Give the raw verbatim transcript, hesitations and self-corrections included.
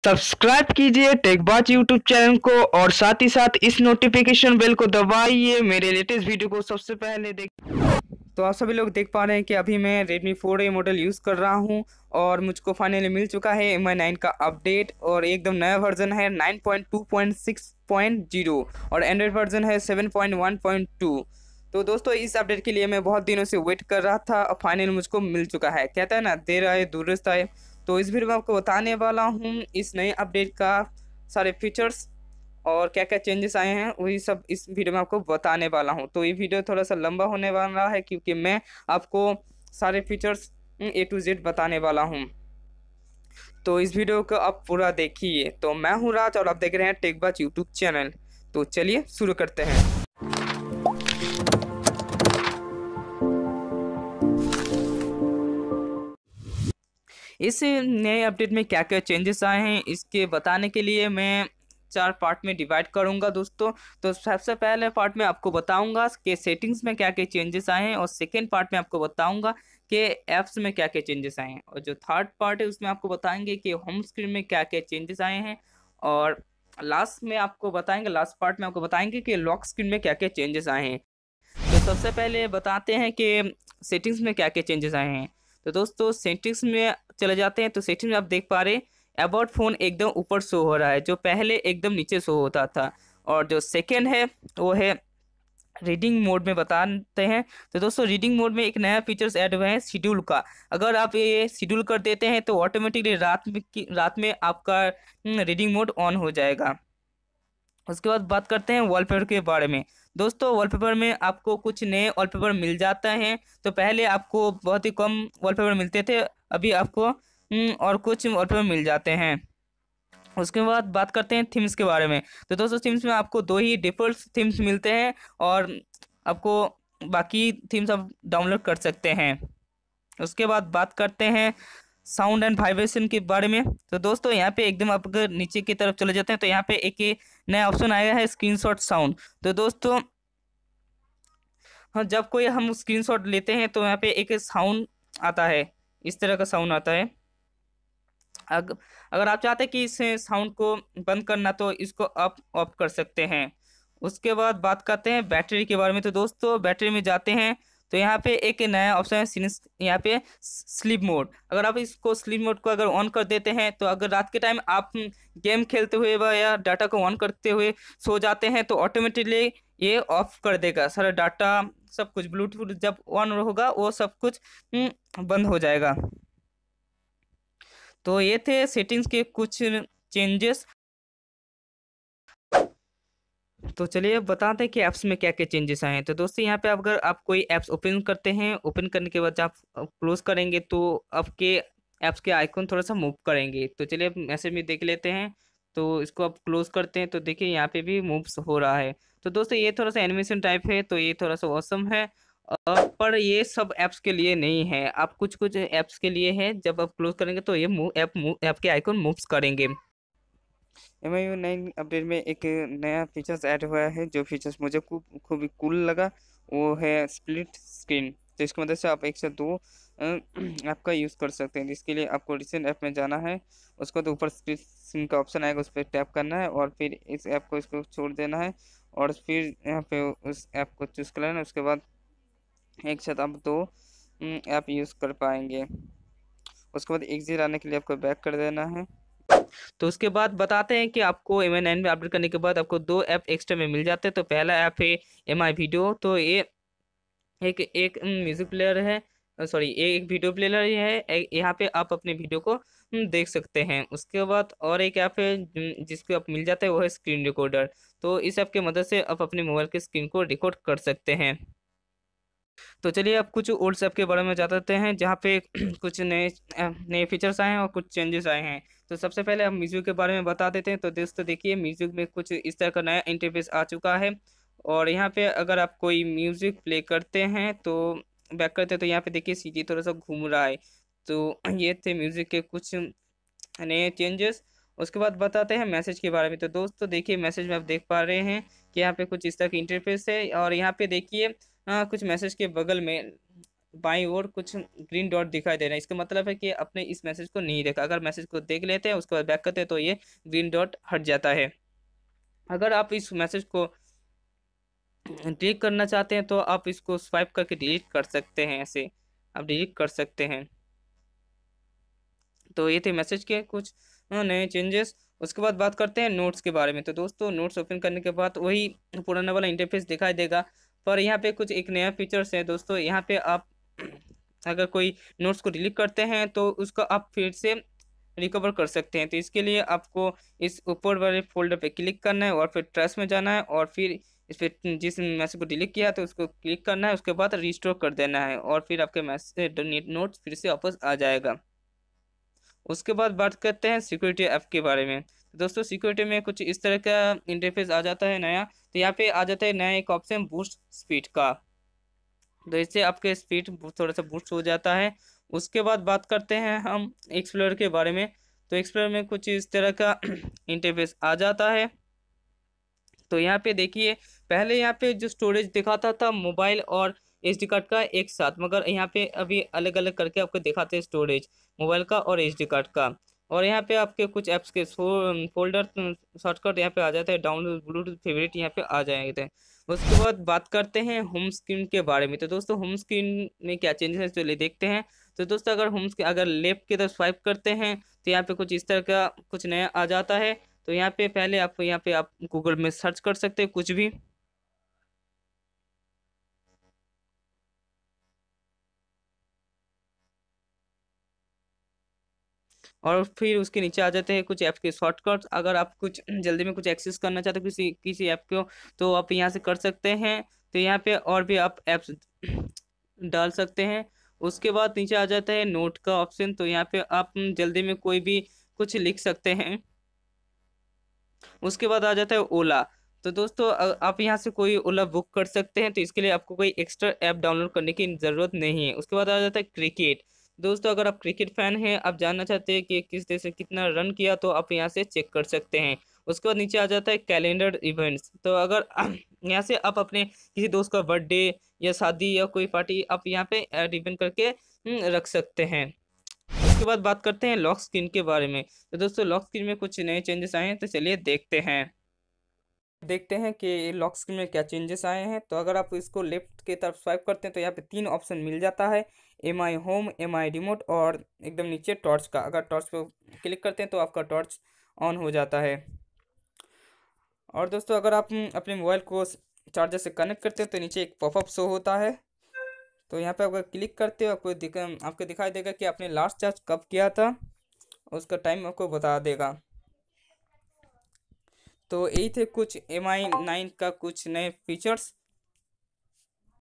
Subscribe कीजिए टेकबाज YouTube channel को और साथ ही साथ इस नोटिफिकेशन बेल को दबाइए मेरे लेटेस्ट वीडियो को सबसे पहले देख। तो आप सभी लोग देख पा रहे हैं कि अभी मैं Redmi four A model use कर रहा हूं और मुझको फाइनली मिल चुका है एम आई नाइन का अपडेट और एकदम नया वर्जन है nine point two point six point zero और एंड्रॉइड वर्जन है seven point one point two. तो दोस्तों इस अपडेट के लिए मैं बहुत दिनों से वेट कर रहा था और फाइनली मुझको मिल चुका है। कहता है ना, देर आए दुरुस्त आए। तो इस वीडियो में आपको बताने वाला हूँ इस नए अपडेट का सारे फीचर्स और क्या क्या चेंजेस आए हैं, वही सब इस वीडियो में आपको बताने वाला हूँ। तो ये वीडियो थोड़ा सा लंबा होने वाला है क्योंकि मैं आपको सारे फीचर्स ए टू जेड बताने वाला हूँ। तो इस वीडियो को आप पूरा देखिए। तो मैं हूँ राज और आप देख रहे हैं टेकबाज यूट्यूब चैनल। तो चलिए शुरू करते हैं। इस नए अपडेट में क्या क्या चेंजेस आए हैं इसके बताने के लिए मैं चार पार्ट में डिवाइड करूंगा दोस्तों। तो सबसे पहले पार्ट में आपको बताऊंगा कि सेटिंग्स में क्या क्या चेंजेस आए हैं और सेकेंड पार्ट में आपको बताऊंगा कि ऐप्स में क्या क्या चेंजेस आए हैं और जो थर्ड पार्ट है उसमें आपको बताएंगे कि होम स्क्रीन में क्या क्या चेंजेस आए हैं और लास्ट में आपको बताएंगे लास्ट पार्ट में आपको बताएंगे कि लॉक स्क्रीन में क्या क्या चेंजेस आए हैं। तो सबसे पहले बताते हैं कि सेटिंग्स में क्या क्या चेंजेस आए हैं। तो दोस्तों सेटिंग्स में चले जाते हैं। तो सेटिंग्स में आप देख पा रहे हैं अबाउट फ़ोन एकदम ऊपर शो हो रहा है, जो पहले एकदम नीचे शो होता था। और जो सेकेंड है वो है रीडिंग मोड में बताते हैं। तो दोस्तों रीडिंग मोड में एक नया फीचर्स ऐड हुआ है शेड्यूल का। अगर आप ये शेड्यूल कर देते हैं तो ऑटोमेटिकली रात में की रात में आपका रीडिंग मोड ऑन हो जाएगा। उसके बाद बात करते हैं वॉलपेपर के बारे में। दोस्तों वॉलपेपर में आपको कुछ नए वॉलपेपर मिल जाता है। तो पहले आपको बहुत ही कम वॉलपेपर मिलते थे, अभी आपको और कुछ वॉलपेपर मिल जाते हैं। उसके बाद बात करते हैं थीम्स के बारे में। तो दोस्तों थीम्स में आपको दो ही डिफ़ॉल्ट थीम्स मिलते हैं और आपको बाकी थीम्स आप डाउनलोड कर सकते हैं। उसके बाद बात करते हैं साउंड एंड वाइब्रेशन के बारे में। तो दोस्तों यहाँ पे एकदम आप अगर नीचे की तरफ चले जाते हैं तो यहाँ पे एक नया ऑप्शन आया है स्क्रीनशॉट साउंड। तो दोस्तों हाँ, जब कोई हम स्क्रीनशॉट लेते हैं तो यहाँ पे एक साउंड आता है, इस तरह का साउंड आता है। अग, अगर आप चाहते हैं कि इस साउंड को बंद करना तो इसको अप ऑफ कर सकते हैं। उसके बाद बात करते हैं बैटरी के बारे में। तो दोस्तों बैटरी में जाते हैं तो यहाँ पे एक नया ऑप्शन है सिनिस यहाँ पे स्लीप मोड। अगर आप इसको स्लीप मोड को अगर ऑन कर देते हैं तो अगर रात के टाइम आप गेम खेलते हुए या डाटा को ऑन करते हुए सो जाते हैं तो ऑटोमेटिकली ये ऑफ कर देगा सारा डाटा, सब कुछ ब्लूटूथ जब ऑन होगा वो सब कुछ बंद हो जाएगा। तो ये थे सेटिंग्स के कुछ चेंजेस। तो चलिए अब बताते हैं कि ऐप्स में क्या क्या चेंजेस आए हैं। तो दोस्तों यहाँ पे अगर आप कोई ऐप्स ओपन करते हैं, ओपन करने के बाद जब आप क्लोज करेंगे तो आपके ऐप्स के आइकन थोड़ा सा मूव करेंगे। तो चलिए अब मैसेज में देख लेते हैं। तो इसको आप क्लोज करते हैं तो देखिए यहाँ पे भी मूव्स हो रहा है। तो दोस्तों ये थोड़ा सा एनिमेशन टाइप है, तो ये थोड़ा सा ऑसम है। अ, पर ये सब ऐप्स के लिए नहीं है, आप कुछ कुछ ऐप्स के लिए है। जब आप क्लोज करेंगे तो ये मूव ऐप मूव ऐप के आइकन मूव्स करेंगे। एम आई नाइन अपडेट में एक नया फीचर्स ऐड हुआ है, जो फीचर्स मुझे खूब खूब ही कूल लगा वो है स्प्लिट स्क्रीन। तो इसकी मदद से आप एक से दो ऐप का यूज़ कर सकते हैं। जिसके लिए आपको रिसेंट ऐप में जाना है, उसको तो ऊपर स्प्लिट स्क्रीन का ऑप्शन आएगा, उस पर टैप करना है और फिर इस ऐप को इसको छोड़ देना है और फिर यहाँ पे उस ऐप को चूज़ कर लेना है। उसके बाद एक साथ आप दो ऐप यूज़ कर पाएंगे। उसके बाद एग्जिट आने के लिए आपको बैक कर देना है। तो उसके बाद बताते हैं कि आपको एम आई नाइन में अपडेट करने के बाद आपको दो ऐप एक्स्ट्रा में मिल जाते हैं। तो पहला ऐप है एम आई वीडियो। तो ये एक एक म्यूज़िक प्लेयर है, सॉरी ये एक वीडियो प्लेयर ही है। यहाँ पे आप अपने वीडियो को देख सकते हैं। उसके बाद और एक ऐप है जिसको आप मिल जाता है, वो है स्क्रीन रिकॉर्डर। तो इस ऐप की मदद से आप अपने मोबाइल के स्क्रीन को रिकॉर्ड कर सकते हैं। तो चलिए अब कुछ ओल्ड ऐप के बारे में बताते हैं जहाँ पे कुछ नए नए फीचर्स आए हैं और कुछ चेंजेस आए हैं। तो सबसे पहले हम म्यूजिक के बारे में बता देते हैं। तो दोस्तों देखिए म्यूजिक में कुछ इस तरह का नया इंटरफेस आ चुका है और यहाँ पे अगर आप कोई म्यूजिक प्ले करते हैं तो बैक करते हैं तो यहाँ पे देखिए सीडी थोड़ा सा घूम रहा है। तो ये थे म्यूजिक के कुछ नए चेंजेस। उसके बाद बताते हैं मैसेज के बारे में। तो दोस्तों देखिए मैसेज में आप देख पा रहे हैं कि यहाँ पे कुछ इस तरह की इंटरफेस है और यहाँ पे देखिए कुछ मैसेज के बगल में बाईं ओर कुछ ग्रीन डॉट दिखाई दे रहा है, इसका मतलब है कि आपने इस मैसेज को नहीं देखा। अगर मैसेज को देख लेते हैं उसके बाद बैक करते हैं तो ये ग्रीन डॉट हट जाता है। अगर आप इस मैसेज को डिलीट करना चाहते हैं तो आप इसको स्वाइप करके डिलीट कर सकते हैं, ऐसे आप डिलीट कर सकते हैं। तो ये थे मैसेज के कुछ अ, नए चेंजेस। उसके बाद बात करते हैं नोट्स के बारे में। तो दोस्तों नोट्स ओपन करने के बाद वही पुराना वाला इंटरफेस दिखाई देगा, पर यहाँ पे कुछ एक नया फीचर्स है दोस्तों। यहाँ पे आप अगर कोई नोट्स को डिलीट करते हैं तो उसको आप फिर से रिकवर कर सकते हैं। तो इसके लिए आपको इस ऊपर वाले फोल्डर पे क्लिक करना है और फिर ट्रैश में जाना है और फिर इस पे जिस मैसेज को डिलीट किया तो उसको क्लिक करना है, उसके बाद रिस्टोर कर देना है और फिर आपके मैसेज नोट्स फिर से वापस आ जाएगा। उसके बाद बात करते हैं सिक्योरिटी ऐप के बारे में। तो दोस्तों सिक्योरिटी में कुछ इस तरह का इंटरफेस आ जाता है नया। तो यहाँ पे आ जाता है नया एक ऑप्शन बूस्ट स्पीड का, तो इससे आपके स्पीड थोड़ा सा बूस्ट हो जाता है। उसके बाद बात करते हैं हम एक्सप्लोरर के बारे में। तो एक्सप्लोरर में कुछ इस तरह का इंटरफेस आ जाता है। तो यहाँ पे देखिए, पहले यहाँ पे जो स्टोरेज दिखाता था मोबाइल और एसडी कार्ड का एक साथ, मगर यहाँ पे अभी अलग अलग करके आपको दिखाते हैं स्टोरेज मोबाइल का और एसडी कार्ड का। और यहाँ पे आपके कुछ ऐप्स के फोल्डर शॉर्टकट यहाँ पे आ जाता है, डाउनलोड ब्लूटूथ फेवरेट यहाँ पे आ जाएंगे। उसके बाद बात करते हैं होम स्क्रीन के बारे में। तो दोस्तों होम स्क्रीन में क्या चेंजेस है चलिए देखते हैं। तो दोस्तों अगर होम स्क्रीन अगर लेफ्ट की तरफ स्वाइप करते हैं तो यहाँ पे कुछ इस तरह का कुछ नया आ जाता है। तो यहाँ पे पहले आप यहाँ पे आप गूगल में सर्च कर सकते हैं कुछ भी, और फिर उसके नीचे आ जाते हैं कुछ ऐप के शॉर्टकट्स। अगर आप कुछ जल्दी में कुछ एक्सेस करना चाहते हो किसी किसी ऐप को तो आप यहाँ से कर सकते हैं। तो यहाँ पे और भी आप ऐप्स डाल सकते हैं। उसके बाद नीचे आ जाता है नोट का ऑप्शन। तो यहाँ पे आप जल्दी में कोई भी कुछ लिख सकते हैं। उसके बाद आ जाता है ओला। तो दोस्तों अ- आप यहाँ से कोई ओला बुक कर सकते हैं, तो इसके लिए आपको कोई एक्स्ट्रा ऐप डाउनलोड करने की ज़रूरत नहीं है। उसके बाद आ जाता है क्रिकेट। दोस्तों अगर आप क्रिकेट फैन हैं, आप जानना चाहते हैं कि किस देश ने कितना रन किया, तो आप यहाँ से चेक कर सकते हैं। उसके बाद नीचे आ जाता है कैलेंडर इवेंट्स। तो अगर यहाँ से आप अपने किसी दोस्त का बर्थडे या शादी या कोई पार्टी आप यहाँ पे ऐड इवेंट करके हम्म, रख सकते हैं। उसके बाद बात करते हैं लॉक स्क्रीन के बारे में। तो दोस्तों लॉक स्क्रीन में कुछ नए चेंजेस आए हैं, तो चलिए देखते हैं। देखते हैं कि लॉक स्क्रीन में क्या चेंजेस आए हैं। तो अगर आप इसको लेफ्ट की तरफ स्वाइप करते हैं तो यहाँ पे तीन ऑप्शन मिल जाता है, M I home, M I remote और एकदम नीचे टॉर्च का। अगर टॉर्च पे क्लिक करते हैं तो आपका टॉर्च ऑन हो जाता है। और दोस्तों अगर आप अपने मोबाइल को चार्जर से कनेक्ट करते हैं तो नीचे एक पॉपअप शो होता है। तो यहाँ पे अगर क्लिक करते हो आपको दिखा आपको दिखाई देगा कि आपने लास्ट चार्ज कब किया था, उसका टाइम आपको बता देगा। तो यही थे कुछ एम आई नाइन का कुछ नए फीचर्स।